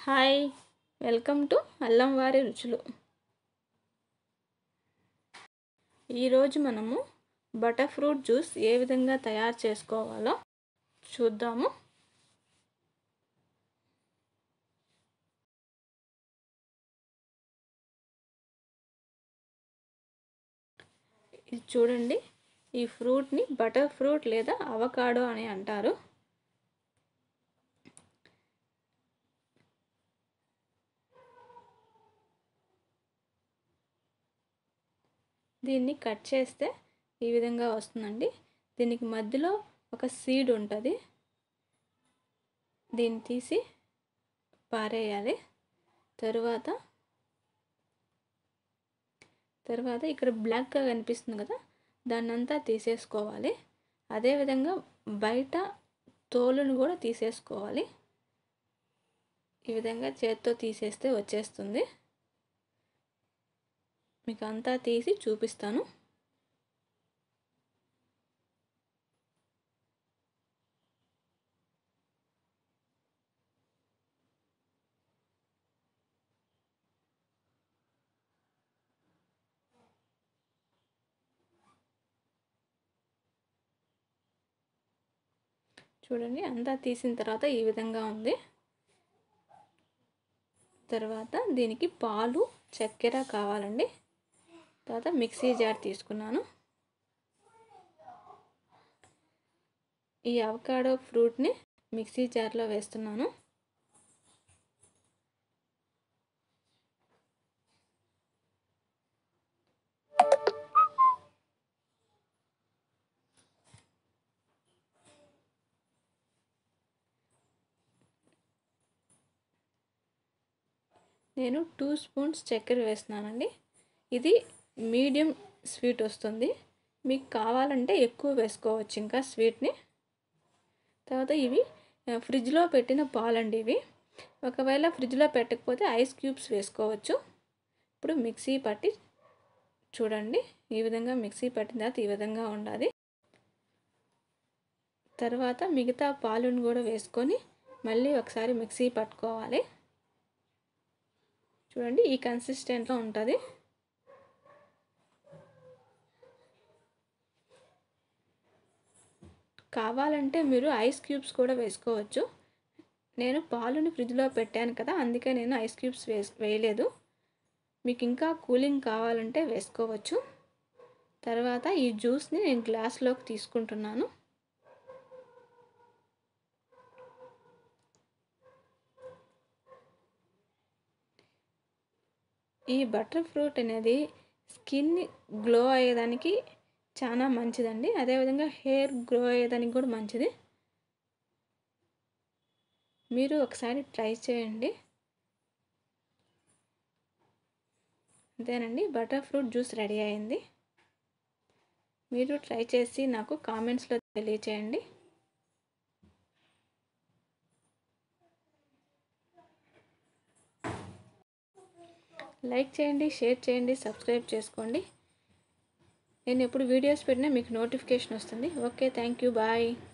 Hi, welcome to అల్లం వారి రుచులు. ఈరోజు మనము బటర్ ఫ్రూట్ జ్యూస్ ఏ విధంగా తయారు చేసుకోవాలో చూద్దాము. ఇది చూడండి, ఈ ఫ్రూట్ని బటర్ ఫ్రూట్ లేదా అవకాడో అని అంటారు. దీన్ని కట్ చేస్తే ఈ విధంగా వస్తుందండి. దీనికి మధ్యలో ఒక సీడ్ ఉంటుంది, దీన్ని తీసి పారేయాలి. తర్వాత ఇక్కడ బ్లాక్గా కనిపిస్తుంది కదా, దాన్నంతా తీసేసుకోవాలి. అదేవిధంగా బయట తోలును కూడా తీసేసుకోవాలి. ఈ విధంగా చేత్తో తీసేస్తే వచ్చేస్తుంది. మీకు అంతా తీసి చూపిస్తాను. చూడండి, అంతా తీసిన తర్వాత ఈ విధంగా ఉంది. తర్వాత దీనికి పాలు, చక్కెర కావాలండి. తర్వాత మిక్సీ జార్ తీసుకున్నాను. ఈ అవకాడో ఫ్రూట్ని మిక్సీ జార్లో వేస్తున్నాను. నేను 2 స్పూన్స్ చక్కెర వేస్తున్నానండి. ఇది మీడియం స్వీట్ వస్తుంది. మీకు కావాలంటే ఎక్కువ వేసుకోవచ్చు ఇంకా స్వీట్ని. తర్వాత ఇవి ఫ్రిడ్జ్లో పెట్టిన పాలండి ఇవి. ఒకవేళ ఫ్రిడ్జ్లో పెట్టకపోతే ఐస్ క్యూబ్స్ వేసుకోవచ్చు. ఇప్పుడు మిక్సీ పట్టి చూడండి, ఈ విధంగా మిక్సీ పట్టిన తర్వాత ఈ విధంగా ఉండాలి. తర్వాత మిగతా పాలును కూడా వేసుకొని మళ్ళీ ఒకసారి మిక్సీ పట్టుకోవాలి. చూడండి, ఈ కన్సిస్టెంట్లో ఉంటుంది. కావాలంటే మీరు ఐస్ క్యూబ్స్ కూడా వేసుకోవచ్చు. నేను పాలుని ఫ్రిడ్జ్లో పెట్టాను కదా, అందుకే నేను ఐస్ క్యూబ్స్ వేయలేదు. మీకు ఇంకా కూలింగ్ కావాలంటే వేసుకోవచ్చు. తర్వాత ఈ జ్యూస్ని నేను గ్లాస్లోకి తీసుకుంటున్నాను. ఈ బటర్ ఫ్రూట్ అనేది స్కిన్ గ్లో అయ్యేదానికి చాలా మంచిదండి. అదేవిధంగా హెయిర్ గ్రో అయ్యేదానికి కూడా మంచిది. మీరు ఒకసారి ట్రై చేయండి. అంతేనండి, బటర్ ఫ్రూట్ జ్యూస్ రెడీ అయింది. మీరు ట్రై చేసి నాకు కామెంట్స్లో తెలియచేయండి. లైక్ చేయండి, షేర్ చేయండి, సబ్స్క్రైబ్ చేసుకోండి. నేను ఎప్పుడు వీడియోస్ పెట్టినా మీకు నోటిఫికేషన్ వస్తుంది. Okay, thank you, bye.